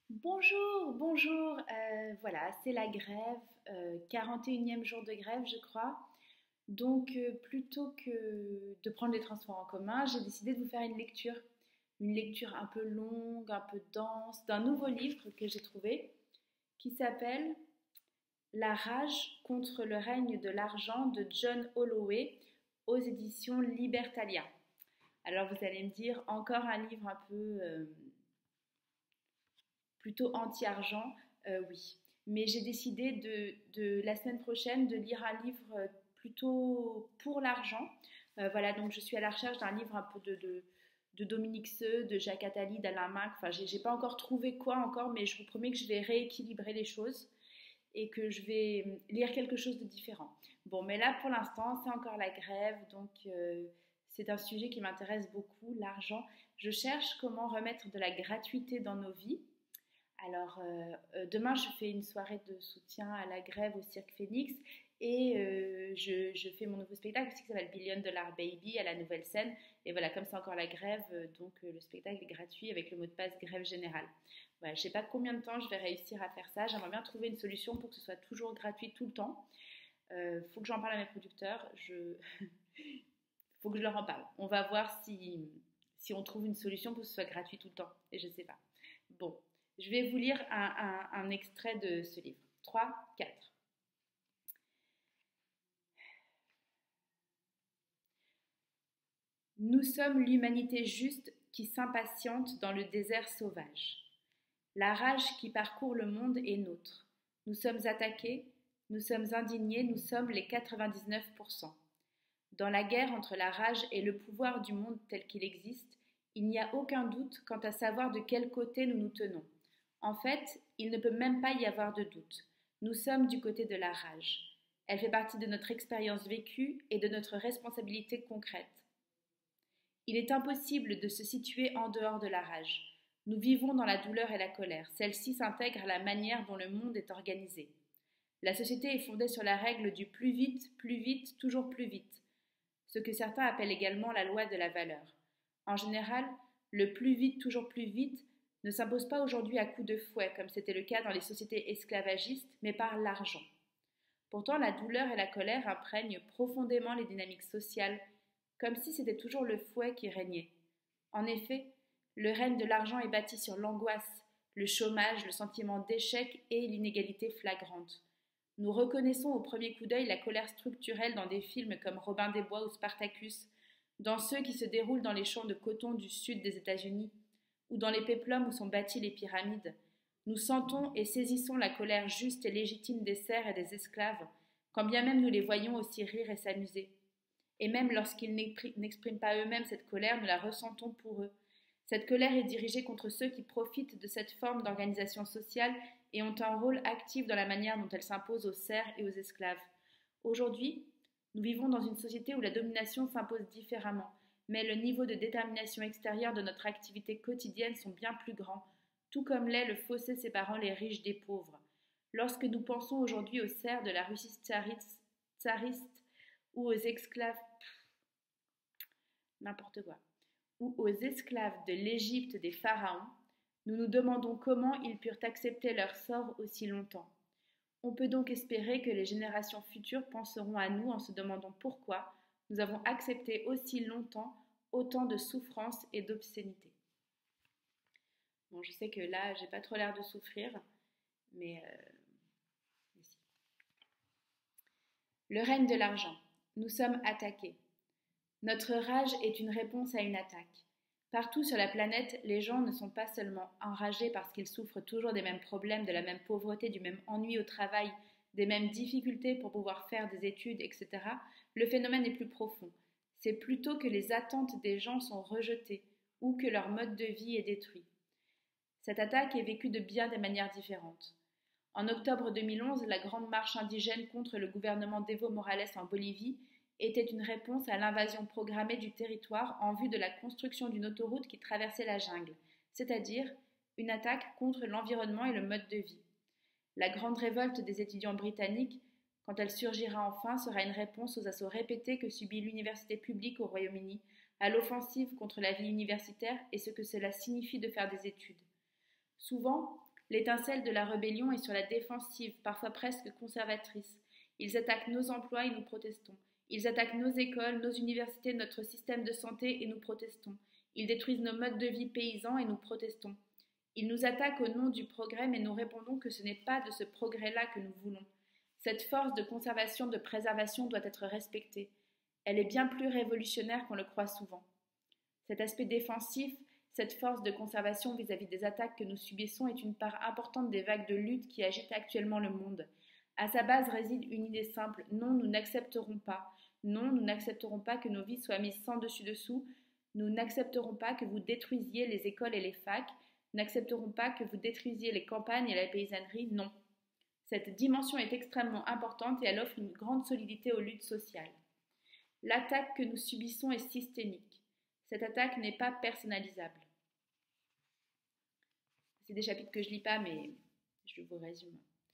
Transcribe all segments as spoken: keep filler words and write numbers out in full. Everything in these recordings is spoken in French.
Bonjour, bonjour. Euh, voilà, c'est la grève, euh, quarante et unième jour de grève, je crois. Donc, euh, plutôt que de prendre les transports en commun, j'ai décidé de vous faire une lecture. Une lecture un peu longue, un peu dense, d'un nouveau livre que j'ai trouvé qui s'appelle La rage contre le règne de l'argent de John Holloway aux éditions Libertalia. Alors, vous allez me dire, encore un livre un peu euh, plutôt anti-argent, euh, oui. Mais j'ai décidé de, de, la semaine prochaine de lire un livre euh, plutôt pour l'argent. Euh, voilà, donc je suis à la recherche d'un livre un peu de, de, de Dominique Seux, de Jacques Attali, d'Alain Minc. Enfin, j'ai j'ai pas encore trouvé quoi encore, mais je vous promets que je vais rééquilibrer les choses et que je vais lire quelque chose de différent. Bon, mais là pour l'instant, c'est encore la grève, donc euh, c'est un sujet qui m'intéresse beaucoup, l'argent. Je cherche comment remettre de la gratuité dans nos vies. Alors, euh, euh, demain, je fais une soirée de soutien à la grève au Cirque Phoenix et euh, je, je fais mon nouveau spectacle aussi qui s'appelle Billion Dollar Baby à la nouvelle scène. Et voilà, comme c'est encore la grève, euh, donc euh, le spectacle est gratuit avec le mot de passe grève générale. Voilà, je ne sais pas combien de temps je vais réussir à faire ça. J'aimerais bien trouver une solution pour que ce soit toujours gratuit tout le temps. Il euh, faut que j'en parle à mes producteurs. Je... faut que je leur en parle. On va voir si, si on trouve une solution pour que ce soit gratuit tout le temps. Et je ne sais pas. Bon, je vais vous lire un, un, un extrait de ce livre. trois, quatre. Nous sommes l'humanité juste qui s'impatiente dans le désert sauvage. La rage qui parcourt le monde est nôtre. Nous sommes attaqués, nous sommes indignés, nous sommes les quatre-vingt-dix-neuf pour cent. Dans la guerre entre la rage et le pouvoir du monde tel qu'il existe, il n'y a aucun doute quant à savoir de quel côté nous nous tenons. En fait, il ne peut même pas y avoir de doute. Nous sommes du côté de la rage. Elle fait partie de notre expérience vécue et de notre responsabilité concrète. Il est impossible de se situer en dehors de la rage. Nous vivons dans la douleur et la colère. Celle-ci s'intègre à la manière dont le monde est organisé. La société est fondée sur la règle du plus vite, plus vite, toujours plus vite, ce que certains appellent également la loi de la valeur. En général, le plus vite, toujours plus vite ne s'impose pas aujourd'hui à coups de fouet, comme c'était le cas dans les sociétés esclavagistes, mais par l'argent. Pourtant, la douleur et la colère imprègnent profondément les dynamiques sociales, comme si c'était toujours le fouet qui régnait. En effet, le règne de l'argent est bâti sur l'angoisse, le chômage, le sentiment d'échec et l'inégalité flagrante. Nous reconnaissons au premier coup d'œil la colère structurelle dans des films comme Robin des Bois ou Spartacus, dans ceux qui se déroulent dans les champs de coton du sud des États-Unis, ou dans les péplums où sont bâties les pyramides. Nous sentons et saisissons la colère juste et légitime des serfs et des esclaves, quand bien même nous les voyons aussi rire et s'amuser. Et même lorsqu'ils n'expriment pas eux-mêmes cette colère, nous la ressentons pour eux. Cette colère est dirigée contre ceux qui profitent de cette forme d'organisation sociale et ont un rôle actif dans la manière dont elle s'impose aux serfs et aux esclaves. Aujourd'hui, nous vivons dans une société où la domination s'impose différemment, mais le niveau de détermination extérieure de notre activité quotidienne sont bien plus grands, tout comme l'est le fossé séparant les riches des pauvres. Lorsque nous pensons aujourd'hui aux serfs de la Russie tsariste, tsariste ou aux esclaves, n'importe quoi, ou aux esclaves de l'Égypte des pharaons, nous nous demandons comment ils purent accepter leur sort aussi longtemps. On peut donc espérer que les générations futures penseront à nous en se demandant pourquoi nous avons accepté aussi longtemps autant de souffrance et d'obscénité. Bon, je sais que là, j'ai pas trop l'air de souffrir, mais, euh, mais si. Le règne de l'argent. Nous sommes attaqués. Notre rage est une réponse à une attaque. Partout sur la planète, les gens ne sont pas seulement enragés parce qu'ils souffrent toujours des mêmes problèmes, de la même pauvreté, du même ennui au travail, des mêmes difficultés pour pouvoir faire des études, et cetera. Le phénomène est plus profond. C'est plutôt que les attentes des gens sont rejetées ou que leur mode de vie est détruit. Cette attaque est vécue de bien des manières différentes. En octobre deux mille onze, la grande marche indigène contre le gouvernement d'Evo Morales en Bolivie était une réponse à l'invasion programmée du territoire en vue de la construction d'une autoroute qui traversait la jungle, c'est-à-dire une attaque contre l'environnement et le mode de vie. La grande révolte des étudiants britanniques, quand elle surgira enfin, sera une réponse aux assauts répétés que subit l'université publique au Royaume-Uni, à l'offensive contre la vie universitaire et ce que cela signifie de faire des études. Souvent, L'étincelle de la rébellion est sur la défensive, parfois presque conservatrice. Ils attaquent nos emplois et nous protestons. Ils attaquent nos écoles, nos universités, notre système de santé et nous protestons. Ils détruisent nos modes de vie paysans et nous protestons. Ils nous attaquent au nom du progrès, mais nous répondons que ce n'est pas de ce progrès-là que nous voulons. Cette force de conservation, de préservation doit être respectée. Elle est bien plus révolutionnaire qu'on le croit souvent. Cet aspect défensif, cette force de conservation vis-à-vis des attaques que nous subissons est une part importante des vagues de lutte qui agitent actuellement le monde. À sa base réside une idée simple, non, nous n'accepterons pas. Non, nous n'accepterons pas que nos vies soient mises sans dessus-dessous. Nous n'accepterons pas que vous détruisiez les écoles et les facs. Nous n'accepterons pas que vous détruisiez les campagnes et la paysannerie, non. Cette dimension est extrêmement importante et elle offre une grande solidité aux luttes sociales. L'attaque que nous subissons est systémique. Cette attaque n'est pas personnalisable. C'est des chapitres que je ne lis pas, mais je vous résume.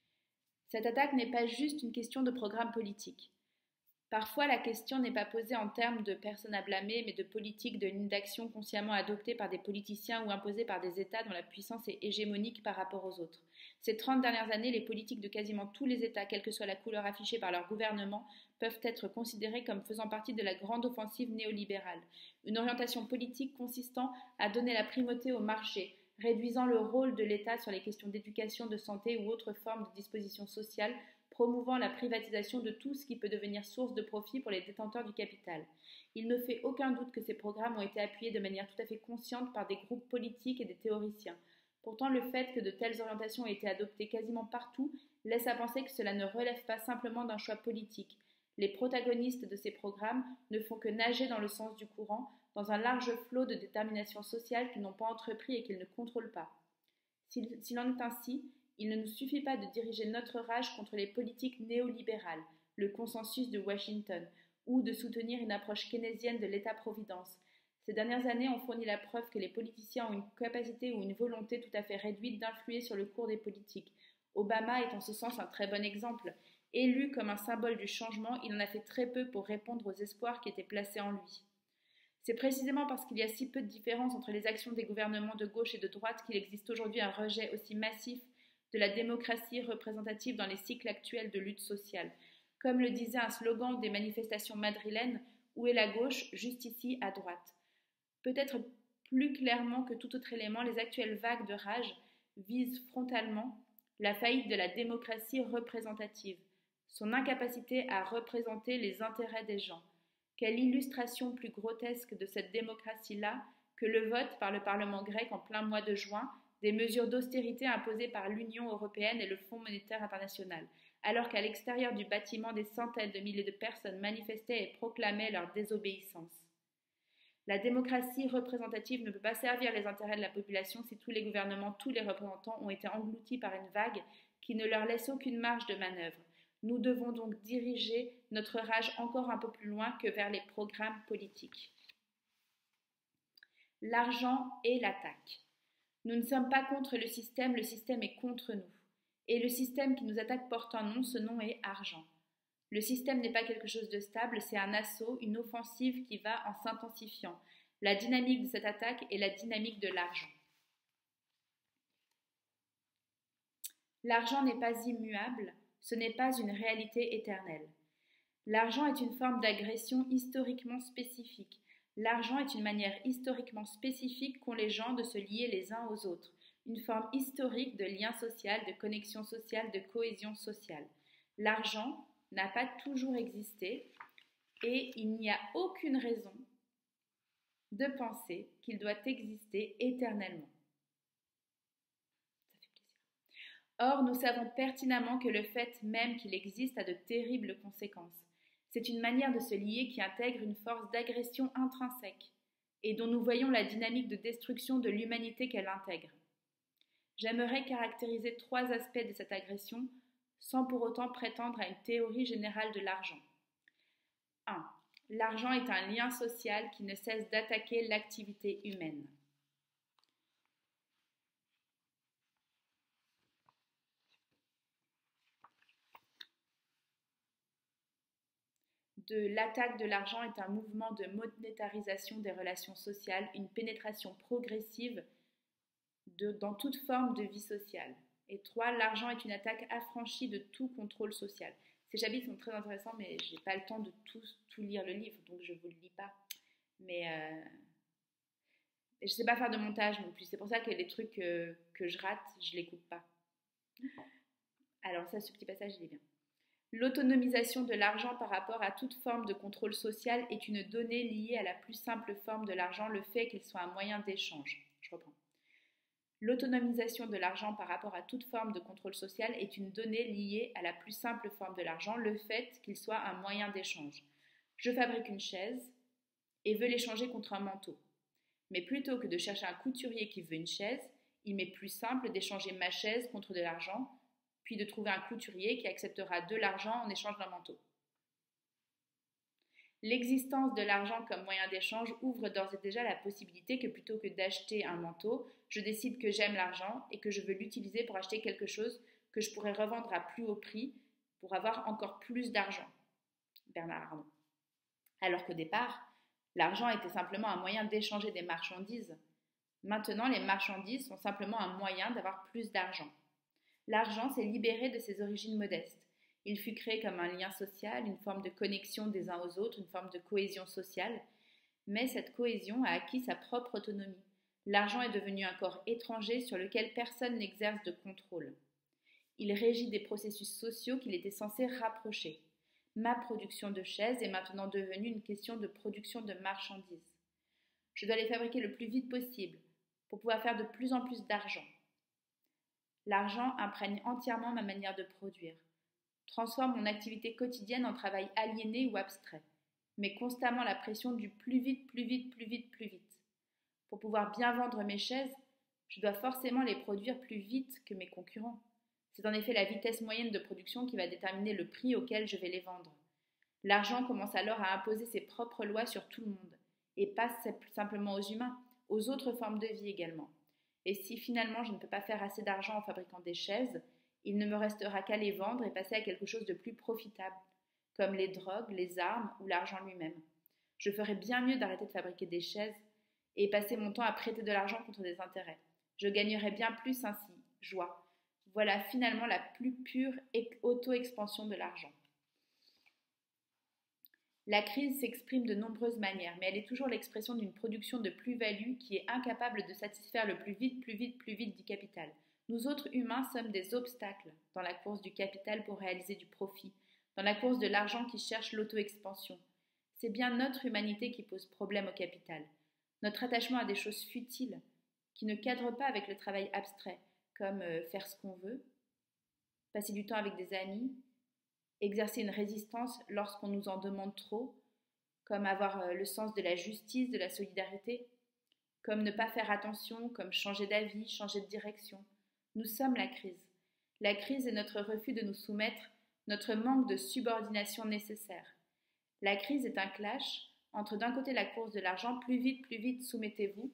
Cette attaque n'est pas juste une question de programme politique. Parfois, la question n'est pas posée en termes de personnes à blâmer, mais de politique, de lignes d'action consciemment adoptées par des politiciens ou imposées par des États dont la puissance est hégémonique par rapport aux autres. Ces trente dernières années, les politiques de quasiment tous les États, quelle que soit la couleur affichée par leur gouvernement, peuvent être considérées comme faisant partie de la grande offensive néolibérale. Une orientation politique consistant à donner la primauté au marché, réduisant le rôle de l'État sur les questions d'éducation, de santé ou autres formes de dispositions sociales, promouvant la privatisation de tout ce qui peut devenir source de profit pour les détenteurs du capital. Il ne fait aucun doute que ces programmes ont été appuyés de manière tout à fait consciente par des groupes politiques et des théoriciens. Pourtant, le fait que de telles orientations aient été adoptées quasiment partout laisse à penser que cela ne relève pas simplement d'un choix politique. Les protagonistes de ces programmes ne font que nager dans le sens du courant, dans un large flot de déterminations sociales qu'ils n'ont pas entrepris et qu'ils ne contrôlent pas. S'il en est ainsi, il ne nous suffit pas de diriger notre rage contre les politiques néolibérales, le consensus de Washington, ou de soutenir une approche keynésienne de l'État-providence. Ces dernières années ont fourni la preuve que les politiciens ont une capacité ou une volonté tout à fait réduite d'influer sur le cours des politiques. Obama est en ce sens un très bon exemple. Élu comme un symbole du changement, il en a fait très peu pour répondre aux espoirs qui étaient placés en lui. C'est précisément parce qu'il y a si peu de différence entre les actions des gouvernements de gauche et de droite qu'il existe aujourd'hui un rejet aussi massif de la démocratie représentative dans les cycles actuels de lutte sociale. Comme le disait un slogan des manifestations madrilènes, « Où est la gauche ? Juste ici, à droite ». Peut-être plus clairement que tout autre élément, les actuelles vagues de rage visent frontalement la faillite de la démocratie représentative, son incapacité à représenter les intérêts des gens. Quelle illustration plus grotesque de cette démocratie-là que le vote par le Parlement grec en plein mois de juin des mesures d'austérité imposées par l'Union européenne et le Fonds monétaire international, alors qu'à l'extérieur du bâtiment des centaines de milliers de personnes manifestaient et proclamaient leur désobéissance. La démocratie représentative ne peut pas servir les intérêts de la population si tous les gouvernements, tous les représentants ont été engloutis par une vague qui ne leur laisse aucune marge de manœuvre. Nous devons donc diriger notre rage encore un peu plus loin que vers les programmes politiques. L'argent et l'attaque. Nous ne sommes pas contre le système, le système est contre nous. Et le système qui nous attaque porte un nom, ce nom est argent. Le système n'est pas quelque chose de stable, c'est un assaut, une offensive qui va en s'intensifiant. La dynamique de cette attaque est la dynamique de l'argent. L'argent n'est pas immuable, ce n'est pas une réalité éternelle. L'argent est une forme d'agression historiquement spécifique. L'argent est une manière historiquement spécifique qu'ont les gens de se lier les uns aux autres, une forme historique de lien social, de connexion sociale, de cohésion sociale. L'argent n'a pas toujours existé et il n'y a aucune raison de penser qu'il doit exister éternellement. Ça fait plaisir. Or, nous savons pertinemment que le fait même qu'il existe a de terribles conséquences. C'est une manière de se lier qui intègre une force d'agression intrinsèque et dont nous voyons la dynamique de destruction de l'humanité qu'elle intègre. J'aimerais caractériser trois aspects de cette agression sans pour autant prétendre à une théorie générale de l'argent. un. L'argent est un lien social qui ne cesse d'attaquer l'activité humaine. De l'attaque de l'argent est un mouvement de monétarisation des relations sociales, une pénétration progressive de, dans toute forme de vie sociale. Et trois, l'argent est une attaque affranchie de tout contrôle social. Ces chapitres sont très intéressants, mais je n'ai pas le temps de tout, tout lire le livre, donc je ne vous le lis pas. Mais euh, je ne sais pas faire de montage non plus. C'est pour ça que les trucs que, que je rate, je ne les coupe pas. Alors ça, ce petit passage, il est bien. L'autonomisation de l'argent par rapport à toute forme de contrôle social est une donnée liée à la plus simple forme de l'argent, le fait qu'il soit un moyen d'échange. Je reprends. L'autonomisation de l'argent par rapport à toute forme de contrôle social est une donnée liée à la plus simple forme de l'argent, le fait qu'il soit un moyen d'échange. Je fabrique une chaise et veux l'échanger contre un manteau. Mais plutôt que de chercher un couturier qui veut une chaise, il m'est plus simple d'échanger ma chaise contre de l'argent, puis de trouver un couturier qui acceptera de l'argent en échange d'un manteau. L'existence de l'argent comme moyen d'échange ouvre d'ores et déjà la possibilité que plutôt que d'acheter un manteau, je décide que j'aime l'argent et que je veux l'utiliser pour acheter quelque chose que je pourrais revendre à plus haut prix pour avoir encore plus d'argent. Bernard Arnault. Alors qu'au départ, l'argent était simplement un moyen d'échanger des marchandises. Maintenant, les marchandises sont simplement un moyen d'avoir plus d'argent. L'argent s'est libéré de ses origines modestes. Il fut créé comme un lien social, une forme de connexion des uns aux autres, une forme de cohésion sociale. Mais cette cohésion a acquis sa propre autonomie. L'argent est devenu un corps étranger sur lequel personne n'exerce de contrôle. Il régit des processus sociaux qu'il était censé rapprocher. Ma production de chaises est maintenant devenue une question de production de marchandises. Je dois les fabriquer le plus vite possible pour pouvoir faire de plus en plus d'argent. L'argent imprègne entièrement ma manière de produire, transforme mon activité quotidienne en travail aliéné ou abstrait, met constamment la pression du plus vite, plus vite, plus vite, plus vite. Pour pouvoir bien vendre mes chaises, je dois forcément les produire plus vite que mes concurrents. C'est en effet la vitesse moyenne de production qui va déterminer le prix auquel je vais les vendre. L'argent commence alors à imposer ses propres lois sur tout le monde, et pas simplement aux humains, aux autres formes de vie également. Et si finalement je ne peux pas faire assez d'argent en fabriquant des chaises, il ne me restera qu'à les vendre et passer à quelque chose de plus profitable, comme les drogues, les armes ou l'argent lui-même. Je ferais bien mieux d'arrêter de fabriquer des chaises et passer mon temps à prêter de l'argent contre des intérêts. Je gagnerais bien plus ainsi, joie. Voilà finalement la plus pure auto-expansion de l'argent. La crise s'exprime de nombreuses manières, mais elle est toujours l'expression d'une production de plus-value qui est incapable de satisfaire le plus vite, plus vite, plus vite du capital. Nous autres humains sommes des obstacles dans la course du capital pour réaliser du profit, dans la course de l'argent qui cherche l'auto-expansion. C'est bien notre humanité qui pose problème au capital. Notre attachement à des choses futiles, qui ne cadrent pas avec le travail abstrait, comme euh, faire ce qu'on veut, passer du temps avec des amis, exercer une résistance lorsqu'on nous en demande trop, comme avoir euh, le sens de la justice, de la solidarité, comme ne pas faire attention, comme changer d'avis, changer de direction. Nous sommes la crise. La crise est notre refus de nous soumettre, notre manque de subordination nécessaire. La crise est un clash entre d'un côté la course de l'argent, plus vite, plus vite, soumettez-vous,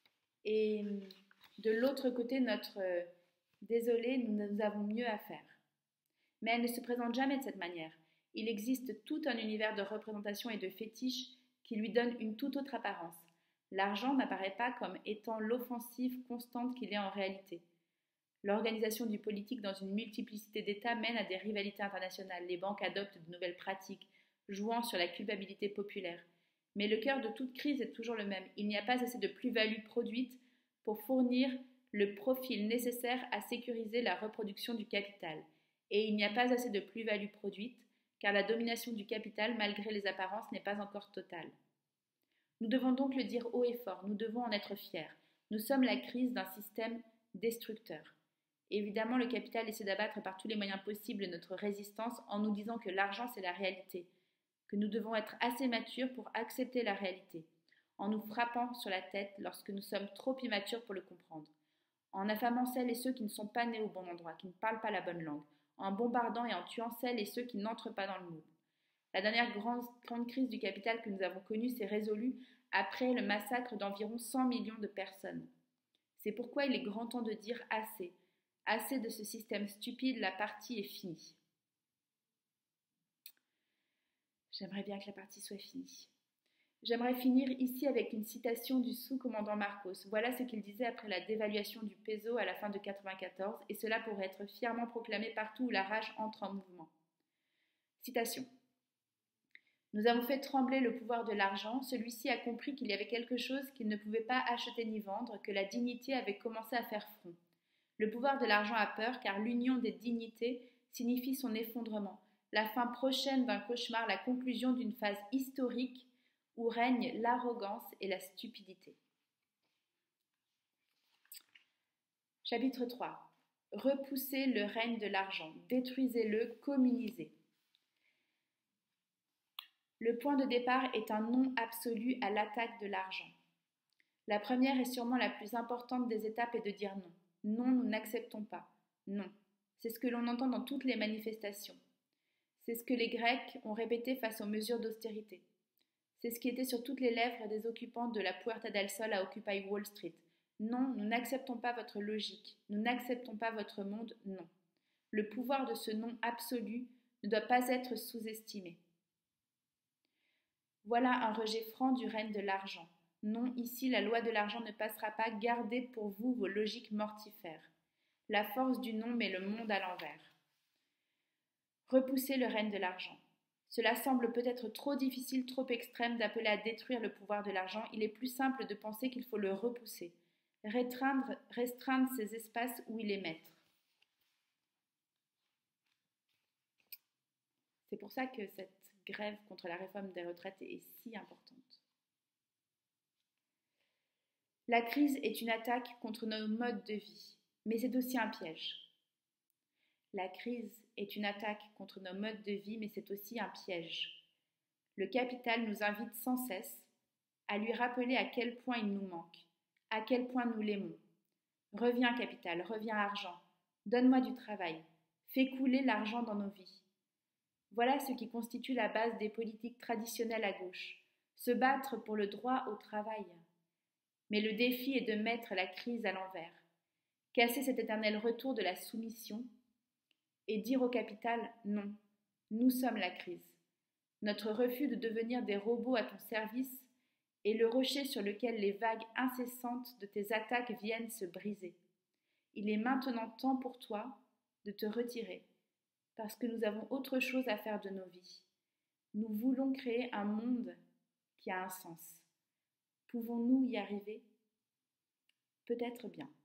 et de l'autre côté notre euh, désolé, nous avons mieux à faire. Mais elle ne se présente jamais de cette manière. Il existe tout un univers de représentation et de fétiches qui lui donnent une toute autre apparence. L'argent n'apparaît pas comme étant l'offensive constante qu'il est en réalité. L'organisation du politique dans une multiplicité d'États mène à des rivalités internationales. Les banques adoptent de nouvelles pratiques, jouant sur la culpabilité populaire. Mais le cœur de toute crise est toujours le même. Il n'y a pas assez de plus-value produite pour fournir le profil nécessaire à sécuriser la reproduction du capital. Et il n'y a pas assez de plus-value produite, car la domination du capital, malgré les apparences, n'est pas encore totale. Nous devons donc le dire haut et fort, nous devons en être fiers. Nous sommes la crise d'un système destructeur. Évidemment, le capital essaie d'abattre par tous les moyens possibles notre résistance en nous disant que l'argent c'est la réalité, que nous devons être assez matures pour accepter la réalité, en nous frappant sur la tête lorsque nous sommes trop immatures pour le comprendre, en affamant celles et ceux qui ne sont pas nés au bon endroit, qui ne parlent pas la bonne langue, en bombardant et en tuant celles et ceux qui n'entrent pas dans le moule. La dernière grande, grande crise du capital que nous avons connue s'est résolue après le massacre d'environ cent millions de personnes. C'est pourquoi il est grand temps de dire assez. Assez de ce système stupide, la partie est finie. J'aimerais bien que la partie soit finie. J'aimerais finir ici avec une citation du sous-commandant Marcos. Voilà ce qu'il disait après la dévaluation du peso à la fin de quatre-vingt-quatorze, et cela pourrait être fièrement proclamé partout où la rage entre en mouvement. Citation. Nous avons fait trembler le pouvoir de l'argent. Celui-ci a compris qu'il y avait quelque chose qu'il ne pouvait pas acheter ni vendre, que la dignité avait commencé à faire front. Le pouvoir de l'argent a peur, car l'union des dignités signifie son effondrement, la fin prochaine d'un cauchemar, la conclusion d'une phase historique où règnent l'arrogance et la stupidité. Chapitre trois. Repoussez le règne de l'argent, détruisez-le, communisez. Le point de départ est un non absolu à l'attaque de l'argent. La première et sûrement la plus importante des étapes est de dire non. Non, nous n'acceptons pas. Non. C'est ce que l'on entend dans toutes les manifestations. C'est ce que les Grecs ont répété face aux mesures d'austérité. C'est ce qui était sur toutes les lèvres des occupants de la Puerta del Sol à Occupy Wall Street. Non, nous n'acceptons pas votre logique. Nous n'acceptons pas votre monde, non. Le pouvoir de ce non absolu ne doit pas être sous-estimé. Voilà un rejet franc du règne de l'argent. Non, ici, la loi de l'argent ne passera pas. Gardez pour vous vos logiques mortifères. La force du non met le monde à l'envers. Repoussez le règne de l'argent. Cela semble peut-être trop difficile, trop extrême d'appeler à détruire le pouvoir de l'argent. Il est plus simple de penser qu'il faut le repousser, restreindre, restreindre ces espaces où il est maître. C'est pour ça que cette grève contre la réforme des retraites est si importante. La crise est une attaque contre nos modes de vie, mais c'est aussi un piège. La crise est une attaque contre nos modes de vie, mais c'est aussi un piège. Le capital nous invite sans cesse à lui rappeler à quel point il nous manque, à quel point nous l'aimons. Reviens capital, reviens argent, donne-moi du travail, fais couler l'argent dans nos vies. Voilà ce qui constitue la base des politiques traditionnelles à gauche, se battre pour le droit au travail. Mais le défi est de mettre la crise à l'envers, casser cet éternel retour de la soumission et dire au capital non, nous sommes la crise. Notre refus de devenir des robots à ton service est le rocher sur lequel les vagues incessantes de tes attaques viennent se briser. Il est maintenant temps pour toi de te retirer, parce que nous avons autre chose à faire de nos vies. Nous voulons créer un monde qui a un sens. Pouvons-nous y arriver? Peut-être bien.